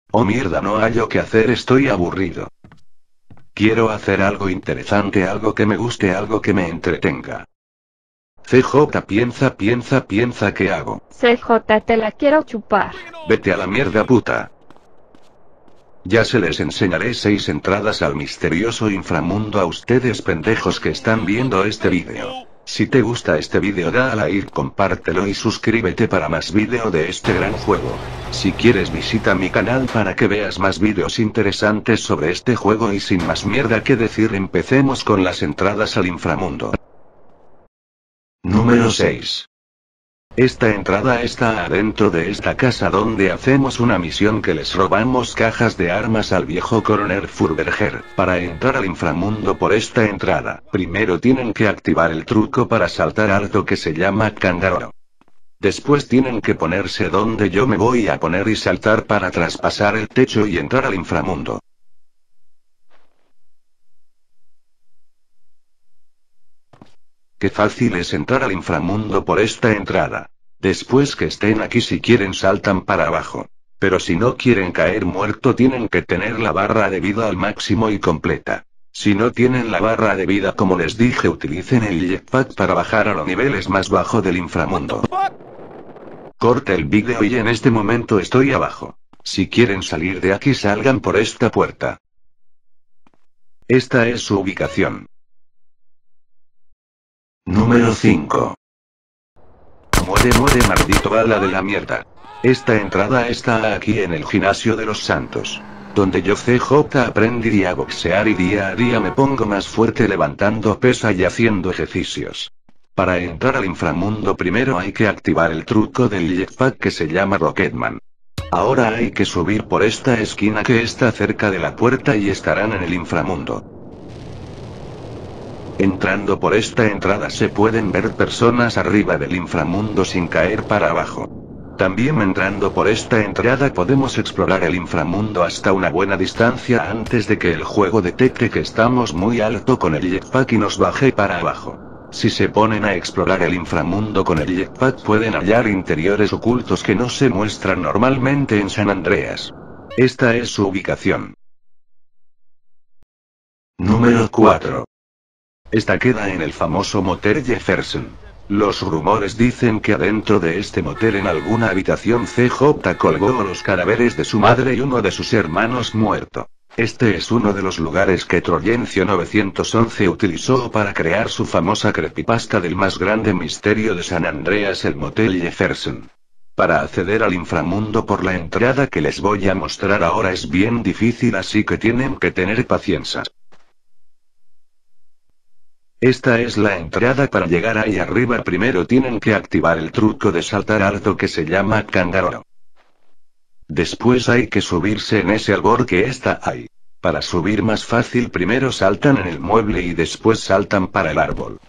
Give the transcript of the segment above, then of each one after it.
Oh mierda, no hallo qué hacer, estoy aburrido. Quiero hacer algo interesante, algo que me guste, algo que me entretenga. CJ piensa, ¿qué hago? CJ, te la quiero chupar. Vete a la mierda, puta. Ya se les enseñaré 6 entradas al misterioso inframundo a ustedes pendejos que están viendo este vídeo. Si te gusta este vídeo da a like, compártelo y suscríbete para más vídeo de este gran juego. Si quieres visita mi canal para que veas más vídeos interesantes sobre este juego y sin más mierda que decir empecemos con las entradas al inframundo. Número 6. Esta entrada está adentro de esta casa donde hacemos una misión que les robamos cajas de armas al viejo coronel Furberger. Para entrar al inframundo por esta entrada, primero tienen que activar el truco para saltar alto que se llama Kangaroo. Después tienen que ponerse donde yo me voy a poner y saltar para traspasar el techo y entrar al inframundo. Qué fácil es entrar al inframundo por esta entrada. Después que estén aquí si quieren saltan para abajo. Pero si no quieren caer muerto tienen que tener la barra de vida al máximo y completa. Si no tienen la barra de vida como les dije utilicen el jetpack para bajar a los niveles más bajos del inframundo. Corte el vídeo y en este momento estoy abajo. Si quieren salir de aquí salgan por esta puerta. Esta es su ubicación. Número 5. Muere maldito bala de la mierda. Esta entrada está aquí en el gimnasio de los santos. Donde yo CJ aprendí a boxear y día a día me pongo más fuerte levantando pesa y haciendo ejercicios. Para entrar al inframundo primero hay que activar el truco del jetpack que se llama Rocketman. Ahora hay que subir por esta esquina que está cerca de la puerta y estarán en el inframundo. Entrando por esta entrada se pueden ver personas arriba del inframundo sin caer para abajo. También entrando por esta entrada podemos explorar el inframundo hasta una buena distancia antes de que el juego detecte que estamos muy alto con el jetpack y nos baje para abajo. Si se ponen a explorar el inframundo con el jetpack pueden hallar interiores ocultos que no se muestran normalmente en San Andreas. Esta es su ubicación. Número 4. Esta queda en el famoso motel Jefferson. Los rumores dicen que adentro de este motel en alguna habitación CJ colgó los cadáveres de su madre y uno de sus hermanos muerto. Este es uno de los lugares que Troyencio 911 utilizó para crear su famosa creepypasta del más grande misterio de San Andreas, el motel Jefferson. Para acceder al inframundo por la entrada que les voy a mostrar ahora es bien difícil, así que tienen que tener paciencia. Esta es la entrada. Para llegar ahí arriba primero tienen que activar el truco de saltar alto que se llama Kangaroo. Después hay que subirse en ese árbol que está ahí. Para subir más fácil primero saltan en el mueble y después saltan para el árbol.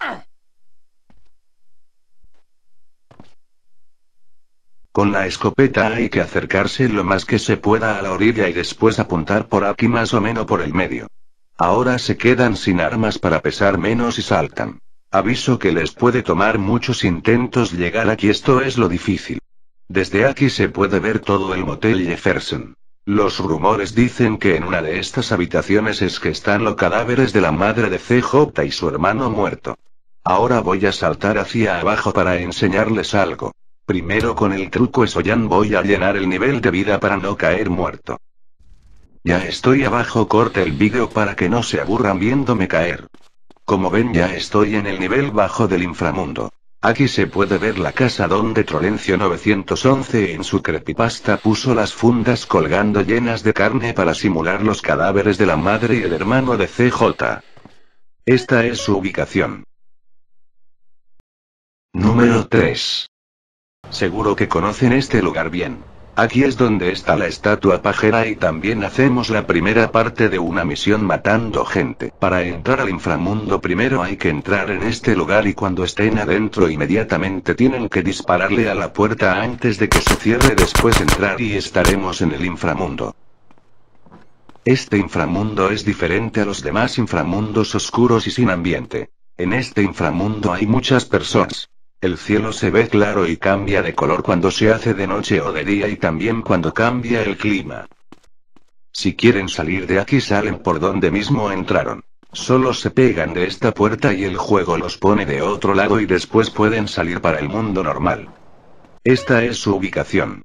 Con la escopeta hay que acercarse lo más que se pueda a la orilla y después apuntar por aquí más o menos por el medio. Ahora se quedan sin armas para pesar menos y saltan. Aviso que les puede tomar muchos intentos llegar aquí, esto es lo difícil. Desde aquí se puede ver todo el motel Jefferson. Los rumores dicen que en una de estas habitaciones es que están los cadáveres de la madre de CJ y su hermano muerto. Ahora voy a saltar hacia abajo para enseñarles algo. Primero con el truco Soyan voy a llenar el nivel de vida para no caer muerto. Ya estoy abajo, corte el vídeo para que no se aburran viéndome caer. Como ven ya estoy en el nivel bajo del inframundo. Aquí se puede ver la casa donde Troyencio 911 en su creepypasta puso las fundas colgando llenas de carne para simular los cadáveres de la madre y el hermano de CJ. Esta es su ubicación. Número 3. Seguro que conocen este lugar bien. Aquí es donde está la estatua pajera y también hacemos la primera parte de una misión matando gente. Para entrar al inframundo primero hay que entrar en este lugar y cuando estén adentro inmediatamente tienen que dispararle a la puerta antes de que se cierre, después entrar y estaremos en el inframundo. Este inframundo es diferente a los demás inframundos oscuros y sin ambiente. En este inframundo hay muchas personas. El cielo se ve claro y cambia de color cuando se hace de noche o de día y también cuando cambia el clima. Si quieren salir de aquí salen por donde mismo entraron. Solo se pegan de esta puerta y el juego los pone de otro lado y después pueden salir para el mundo normal. Esta es su ubicación.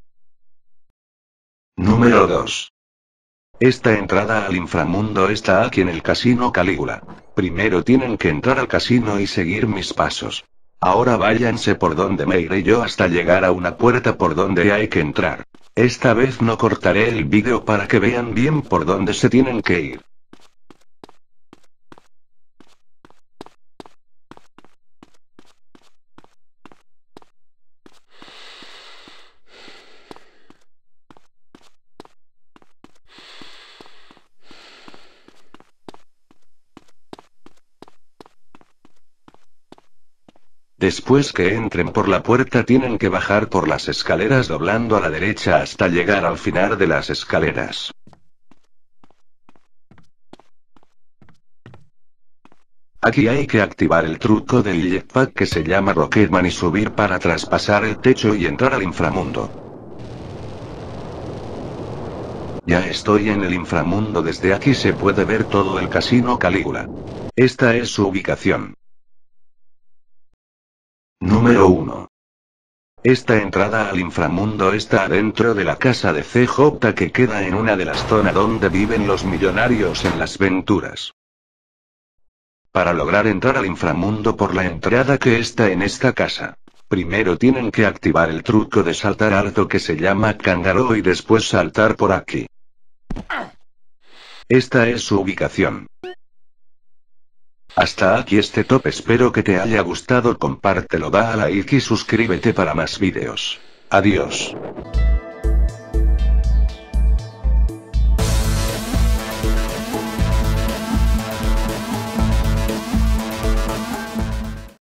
Número 2. Esta entrada al inframundo está aquí en el Casino Calígula. Primero tienen que entrar al casino y seguir mis pasos. Ahora váyanse por donde me iré yo hasta llegar a una puerta por donde hay que entrar. Esta vez no cortaré el vídeo para que vean bien por dónde se tienen que ir. Después que entren por la puerta tienen que bajar por las escaleras doblando a la derecha hasta llegar al final de las escaleras. Aquí hay que activar el truco del jetpack que se llama Rocketman y subir para traspasar el techo y entrar al inframundo. Ya estoy en el inframundo, desde aquí se puede ver todo el Casino Calígula. Esta es su ubicación. Número 1. Esta entrada al inframundo está adentro de la casa de CJ que queda en una de las zonas donde viven los millonarios en Las Venturas. Para lograr entrar al inframundo por la entrada que está en esta casa, primero tienen que activar el truco de saltar alto que se llama Kangaroo y después saltar por aquí. Esta es su ubicación. Hasta aquí este top, espero que te haya gustado, compártelo, da a like y suscríbete para más vídeos. Adiós.